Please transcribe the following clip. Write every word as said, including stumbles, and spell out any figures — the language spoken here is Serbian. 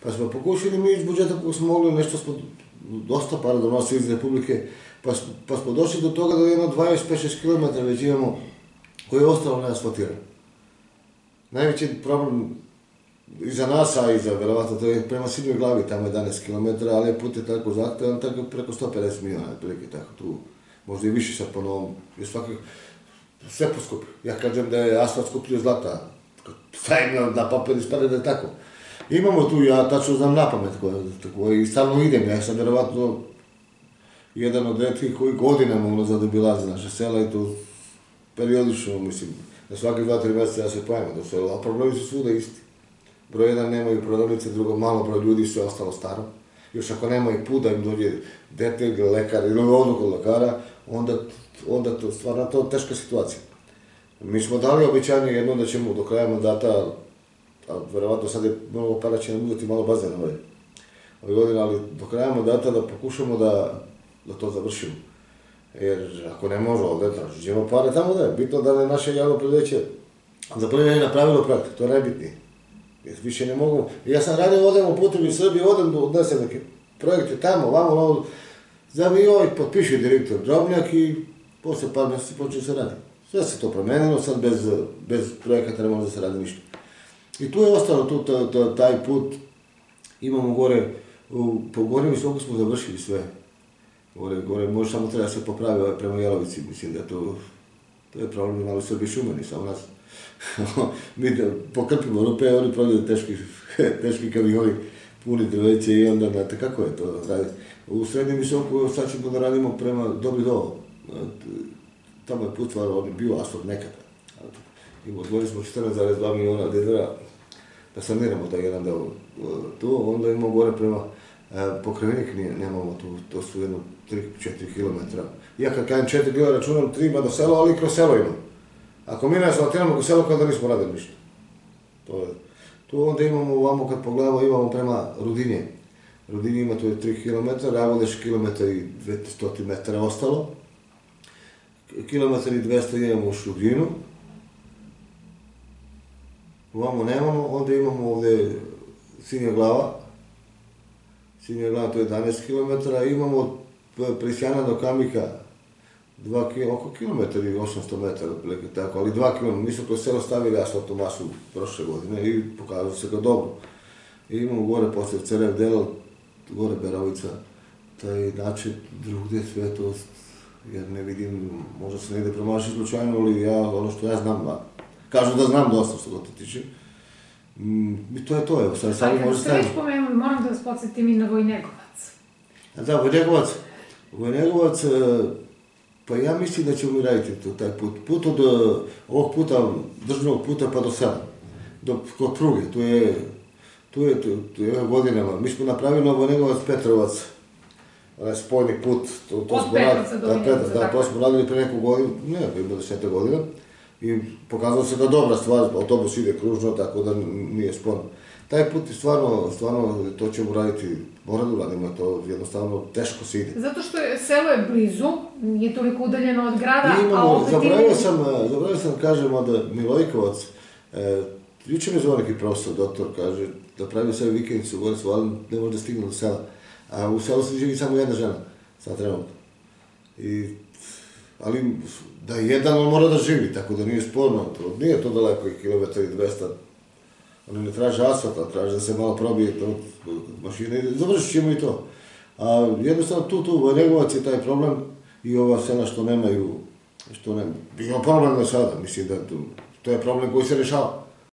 Pa smo pokušali mi iz budžeta kako smo mogli, nešto smo dosta para donosili iz Republike, pa, pa smo došli do toga da jedno dvadeset pet šest kilometara već imamo koje je ostalo neasfaltirano. Najveći problem i za nas, a i za verovatno, to je prema Sidnoj glavi tamo jedanaest kilometara, ali put je tako zahtevan, tako preko sto pedeset miliona, otprilike tako tu, možda i više sad po novom, jer svakih, sve poskupi. Ja kažem da je asfalt skuplji od zlata, stavim na papir ispade da je tako. Imamo tu, ja tačno znam napamet koji i stalno idem, ja sam verovatno jedan od retkih koji godinama unazad obilaze naše sela i to periodično, mislim, na svake dva tri mjeseca ja se pojavim do sela, a problemi su svuda isti. Broj jedan nemaju prodavnice, drugo malo broj ljudi, sve ostalo staro. Još ako nemaju put da im dođe dete ili lekar ili odu kod lekara, onda, onda to stvarno to teška situacija. Mi smo dali obećanje jedno da ćemo do kraja mandata, a verovatno sad je mnogo para će nam uzeti malo bazen ove, ove godine, ali do kraja mandata da pokušamo da, da to završimo. Jer ako ne može ovdje, tražimo pare tamo da je. Bitno da je naše javno preduzeće za prvi je napravilo projekt, to je najbitnije. Jer više ne mogu, ja sam radio, odem u Putevi Srbije, odem, odnesem neke projekte tamo, vamo, ovdje, za mi ovaj potpiše direktor Drobnjak i posle par mjeseca počeo se radi. Sve se to promenilo, sad bez, bez projekata ne može da se radi ništa. I tu je ostalo tu, ta, ta, taj put, imamo gore, u, po gore visoko smo završili sve. Gore, gore, može samo treba se popravi ovaj prema Jelovici, mislim da to, to je problem malo Srbi šumeni, samo nas. Mi da pokrpimo rupe, oni prođe teški, teški kamioni, puni drveće i onda, znate kako je to raditi. U srednjem visoku sad ćemo da radimo prema Dobri Dovo. Tamo je put stvar, on je bio asfalt nekada. I odvojili smo četrnaest zarez dva miliona dinara da saniramo taj jedan deo tu, onda imamo gore prema Pokrevenik, nemamo tu, to su jedno tri do četiri kilometra. Ja kad kajem četiri kilometra računam tri do selo, ali kroz selo imam. Ako mi ne asfaltiramo kroz selo, kao da nismo radili ništa. To je. Tu onda imamo, ovamo kad pogledamo, imamo prema Rudinje. Rudinje ima tu je tri kilometra, Ravodeš kilometar i dvesta metara ostalo. Kilometar i dvesta imamo u Šuginu. Ovamo nemamo, onda imamo ovde Sinja glava. Sinja glava to je jedanaest kilometara, imamo Prisjana do Kamika dva, oko kilometra i osamsto metara, tako, ali dva kilometra. Mi smo kroz selo stavili asfaltnu masu prošle godine i pokazalo se ga dobro. I imamo gore posle Cerev Delal, gore Beravica, taj način drugdje sve to, jer ne vidim, možda se negde promaši slučajno, ali ja, ono što ja znam, kažu da znam dosta što to tiče. I to je to, evo, sad sami može staviti. Kad ste već pomenuli, moram da vas podsjetim i na Vojnegovac. Da, Vojnegovac. Vojnegovac, pa ja mislim da ćemo mi raditi taj put. Put od ovog puta, državnog puta pa do sela, kod pruge, tu je, tu je, tu je godinama. Mi smo napravili Vojnegovac Petrovac, onaj spojni put. Od Petrovca do Vojnegovca, da, to smo radili pre neku godinu, ne, ima deseta godina. I pokazalo se da dobra stvar, autobus ide kružno, tako da nije sporno. Taj put je stvarno, stvarno, to ćemo raditi, mora da uradimo, to jednostavno teško se ide. Zato što je, selo je blizu, nije toliko udaljeno od grada, a opet... Zaboravio sam, zaboravio sam, kažem, od Milojkovac, juče mi zove neki profesor, doktor, kaže, da pravio sebi vikendicu, gore su, ali ne može da stigne do sela. A u selu se živi samo jedna žena, sad trenutno. I, ali da je jedan, on mora da živi, tako da nije sporno, nije to daleko i kilometar i dvesta. Oni ne traže asfalta, traže da se malo probije to mašine i završit ćemo i to. A jednostavno tu, tu, Vojnegovac je taj problem i ova sela što nemaju, što ne, bio problem do sada, mislim da to je problem koji se rešava.